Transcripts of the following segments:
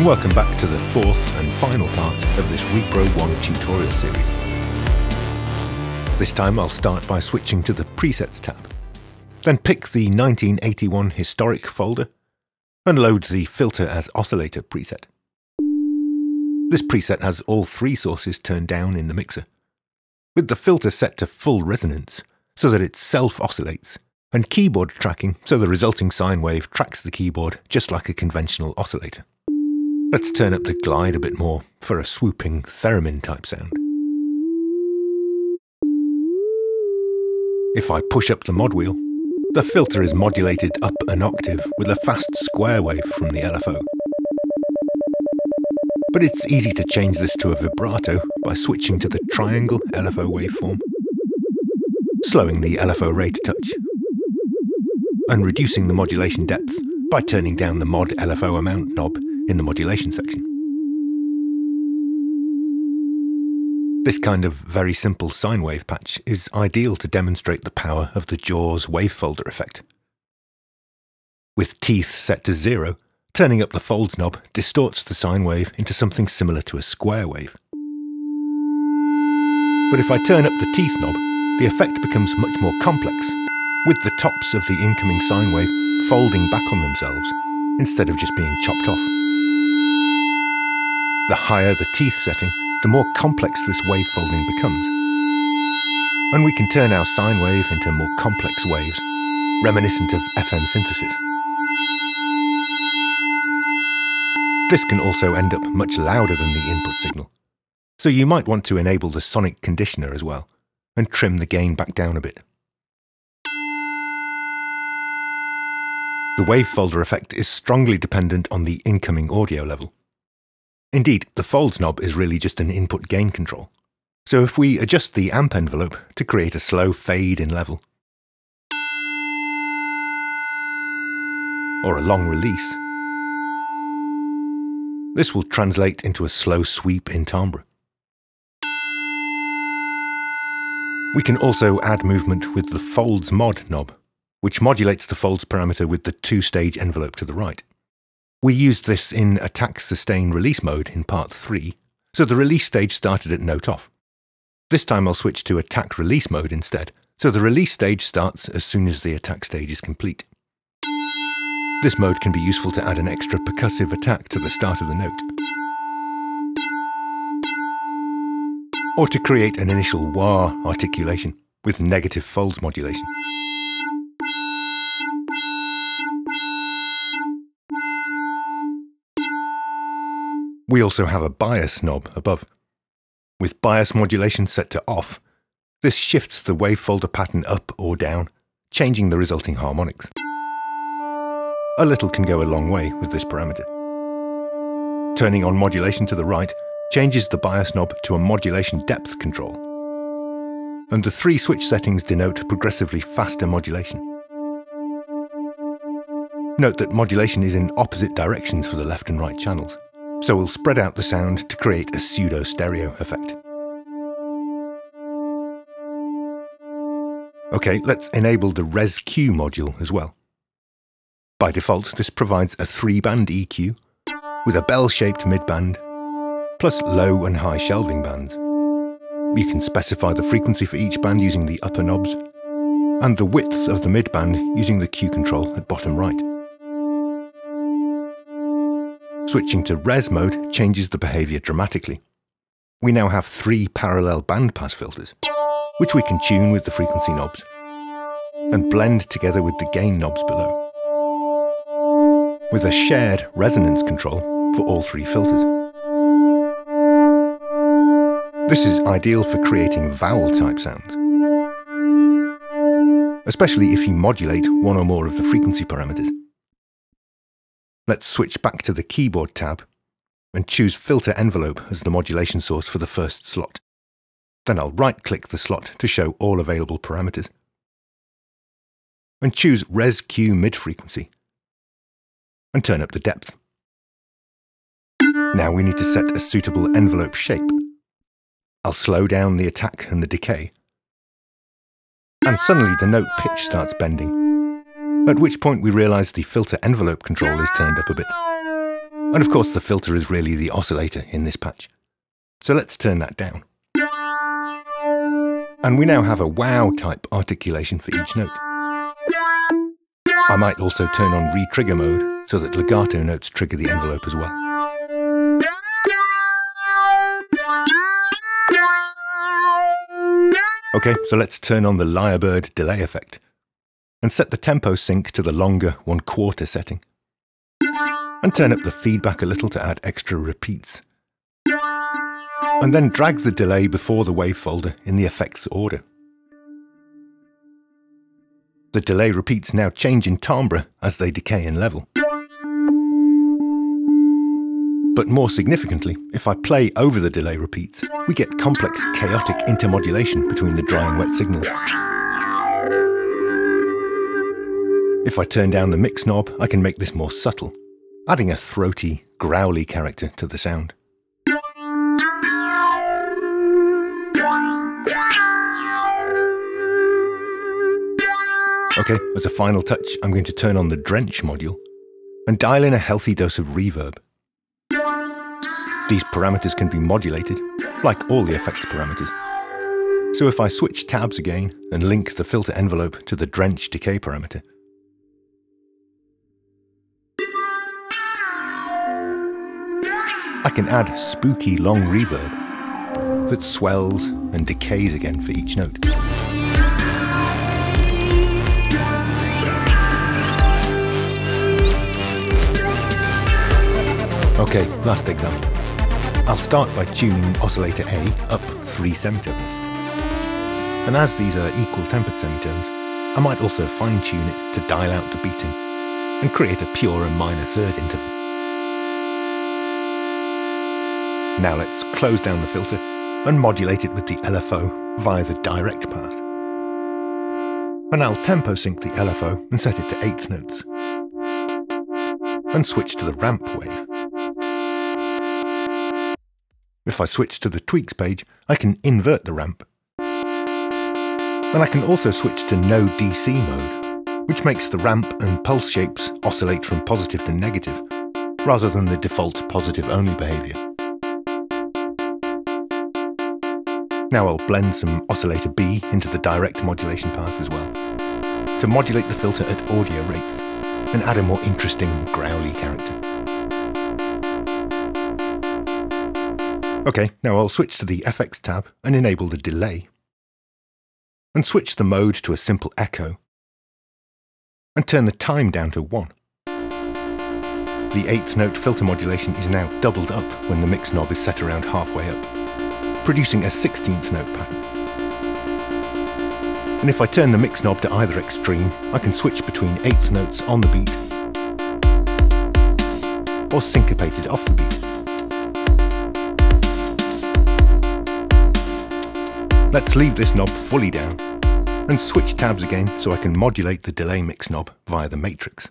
and welcome back to the fourth and final part of this Repro-1 tutorial series. This time I'll start by switching to the Presets tab, then pick the 1981 Historic folder and load the Filter as Oscillator preset. This preset has all three sources turned down in the mixer, with the filter set to full resonance so that it self-oscillates, and keyboard tracking so the resulting sine wave tracks the keyboard just like a conventional oscillator. Let's turn up the glide a bit more for a swooping theremin type sound. If I push up the mod wheel, the filter is modulated up an octave with a fast square wave from the LFO. But it's easy to change this to a vibrato by switching to the triangle LFO waveform, slowing the LFO rate a touch, and reducing the modulation depth by turning down the mod LFO amount knob in the modulation section. This kind of very simple sine wave patch is ideal to demonstrate the power of the Jaws wave folder effect. With teeth set to 0, turning up the folds knob distorts the sine wave into something similar to a square wave. But if I turn up the teeth knob, the effect becomes much more complex, with the tops of the incoming sine wave folding back on themselves instead of just being chopped off. The higher the teeth setting, the more complex this wave folding becomes. And we can turn our sine wave into more complex waves, reminiscent of FM synthesis. This can also end up much louder than the input signal, so you might want to enable the sonic conditioner as well, and trim the gain back down a bit. The wave folder effect is strongly dependent on the incoming audio level. Indeed, the folds knob is really just an input gain control. So if we adjust the amp envelope to create a slow fade in level, or a long release, this will translate into a slow sweep in timbre. We can also add movement with the folds mod knob, which modulates the folds parameter with the two-stage envelope to the right. We used this in attack sustain release mode in part 3, so the release stage started at note off. This time I'll switch to attack release mode instead, so the release stage starts as soon as the attack stage is complete. This mode can be useful to add an extra percussive attack to the start of the note, or to create an initial wah articulation with negative folds modulation. We also have a bias knob above. With bias modulation set to off, this shifts the wave folder pattern up or down, changing the resulting harmonics. A little can go a long way with this parameter. Turning on modulation to the right changes the bias knob to a modulation depth control, and the three switch settings denote progressively faster modulation. Note that modulation is in opposite directions for the left and right channels, so we'll spread out the sound to create a pseudo-stereo effect. Okay, let's enable the Res-Q module as well. By default, this provides a 3-band EQ with a bell-shaped midband, plus low and high shelving bands. You can specify the frequency for each band using the upper knobs, and the width of the midband using the Q control at bottom right. Switching to Res mode changes the behaviour dramatically. We now have 3 parallel bandpass filters, which we can tune with the frequency knobs, and blend together with the gain knobs below, with a shared resonance control for all 3 filters. This is ideal for creating vowel-type sounds, especially if you modulate one or more of the frequency parameters. Let's switch back to the Keyboard tab and choose Filter Envelope as the modulation source for the first slot. Then I'll right-click the slot to show all available parameters, and choose Res-Q mid-frequency, and turn up the depth. Now we need to set a suitable envelope shape. I'll slow down the attack and the decay, and suddenly the note pitch starts bending, at which point we realise the filter envelope control is turned up a bit. And of course the filter is really the oscillator in this patch. So let's turn that down. And we now have a wow type articulation for each note. I might also turn on re-trigger mode so that legato notes trigger the envelope as well. Okay, so let's turn on the Lyrebird delay effect and set the tempo sync to the longer 1/4 setting. And turn up the feedback a little to add extra repeats. And then drag the delay before the wave folder in the effects order. The delay repeats now change in timbre as they decay in level. But more significantly, if I play over the delay repeats, we get complex, chaotic intermodulation between the dry and wet signals. If I turn down the mix knob, I can make this more subtle, adding a throaty, growly character to the sound. Okay, as a final touch, I'm going to turn on the drench module and dial in a healthy dose of reverb. These parameters can be modulated, like all the effects parameters. So if I switch tabs again and link the filter envelope to the drench decay parameter, I can add spooky long reverb that swells and decays again for each note. Okay, last example. I'll start by tuning oscillator A up 3 semitones. And as these are equal tempered semitones, I might also fine-tune it to dial out the beating and create a pure and minor third interval. Now let's close down the filter and modulate it with the LFO via the direct path. And I'll tempo sync the LFO and set it to 1/8 notes. And switch to the ramp wave. If I switch to the tweaks page, I can invert the ramp. And I can also switch to no DC mode, which makes the ramp and pulse shapes oscillate from positive to negative, rather than the default positive only behavior. Now I'll blend some oscillator B into the direct modulation path as well, to modulate the filter at audio rates and add a more interesting, growly character. Okay, now I'll switch to the FX tab and enable the delay, and switch the mode to a simple echo, and turn the time down to 1. The 1/8 note filter modulation is now doubled up when the mix knob is set around halfway up, producing a 16th note pattern. And if I turn the mix knob to either extreme, I can switch between 1/8 notes on the beat or syncopated off the beat. Let's leave this knob fully down and switch tabs again so I can modulate the delay mix knob via the matrix.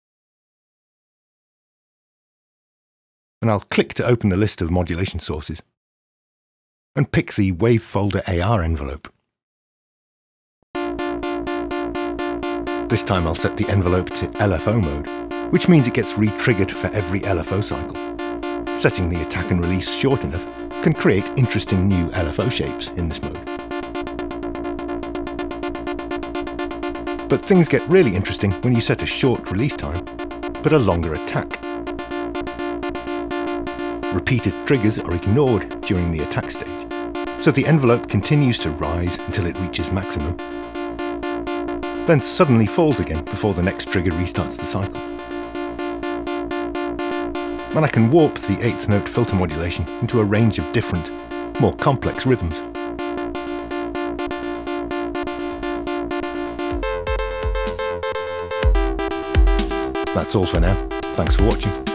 And I'll click to open the list of modulation sources and pick the wave folder AR envelope. This time I'll set the envelope to LFO mode, which means it gets re-triggered for every LFO cycle. Setting the attack and release short enough can create interesting new LFO shapes in this mode. But things get really interesting when you set a short release time, but a longer attack. Repeated triggers are ignored during the attack stage, so the envelope continues to rise until it reaches maximum, then suddenly falls again before the next trigger restarts the cycle. And I can warp the 1/8 note filter modulation into a range of different, more complex rhythms. That's all for now. Thanks for watching.